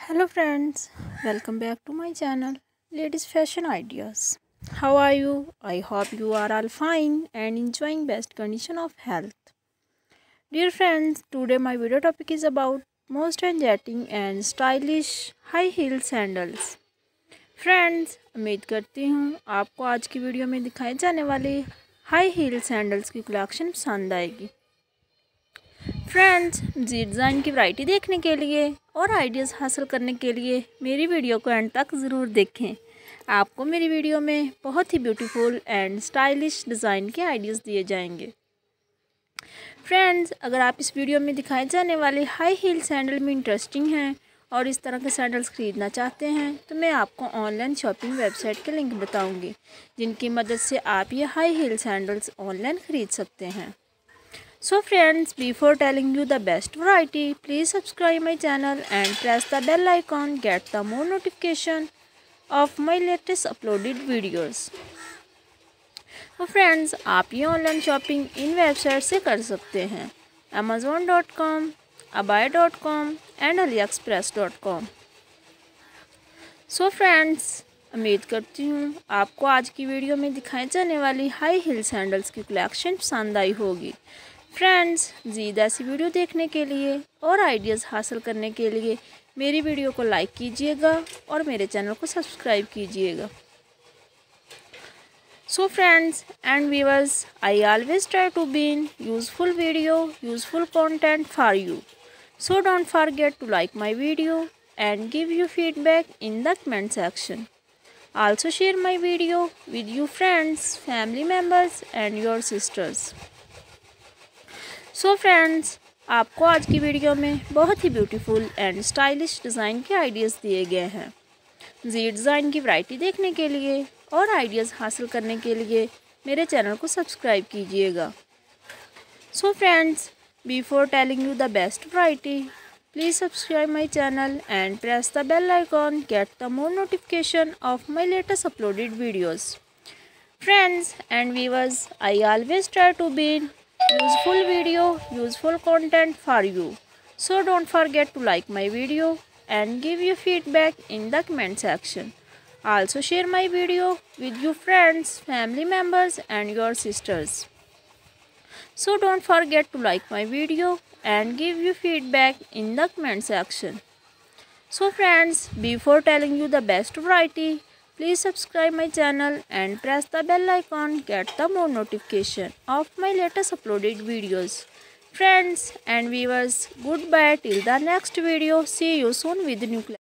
Hello friends, welcome back to my channel Ladies Fashion Ideas. How are you? I hope you are all fine and enjoying best condition of health. Dear friends, today my video topic is about most trending and stylish high heel sandals. Friends, उम्मीद करती हूँ आपको आज की video में दिखाए जाने वाले हाई हील सैंडल्स की कलेक्शन पसंद आएगी। फ्रेंड्स, जी डिज़ाइन की वैरायटी देखने के लिए और आइडियाज़ हासिल करने के लिए मेरी वीडियो को एंड तक ज़रूर देखें। आपको मेरी वीडियो में बहुत ही ब्यूटीफुल एंड स्टाइलिश डिज़ाइन के आइडियाज़ दिए जाएंगे। फ्रेंड्स, अगर आप इस वीडियो में दिखाए जाने वाले हाई हील सैंडल में इंटरेस्टिंग हैं और इस तरह के सैंडल्स ख़रीदना चाहते हैं तो मैं आपको ऑनलाइन शॉपिंग वेबसाइट के लिंक बताऊँगी, जिनकी मदद से आप ये हाई हील सैंडल्स ऑनलाइन ख़रीद सकते हैं। So friends, before telling you the best variety, please subscribe my channel and press the bell icon, get the more notification of my latest uploaded videos. तो फ्रेंड्स, आप ये online shopping इन website से कर सकते हैं: amazon.com, abai.com and aliexpress.com। So friends, उम्मीद करती हूँ आपको आज की वीडियो में दिखाई जाने वाली हाई हील सैंडल्स की कलेक्शन पसंद आई होगी। फ्रेंड्स, ज़ीद ऐसी वीडियो देखने के लिए और आइडियाज़ हासिल करने के लिए मेरी वीडियो को लाइक कीजिएगा और मेरे चैनल को सब्सक्राइब कीजिएगा। So friends and viewers, I always try to been useful video, useful content for you. So don't forget to like my video and give your feedback in the comment section. Also share my video with your friends, family members and your sisters. So friends, आपको आज की video में बहुत ही beautiful and stylish design के ideas दिए गए हैं। जी डिज़ाइन की वैरायटी देखने के लिए और आइडियाज़ हासिल करने के लिए मेरे चैनल को सब्सक्राइब कीजिएगा। So friends, before telling you the best variety, please subscribe my channel and press the bell icon, get the more notification of my latest uploaded videos. Friends and viewers, I always try to be useful video, useful content for you. So don't forget to like my video and give your feedback in the comment section. Also share my video with your friends, family members and your sisters. So don't forget to like my video and give your feedback in the comment section. So friends, before telling you the best variety, please subscribe my channel and press the bell icon, get the more notification of my latest uploaded videos. Friends and viewers, goodbye till the next video. See you soon with new class.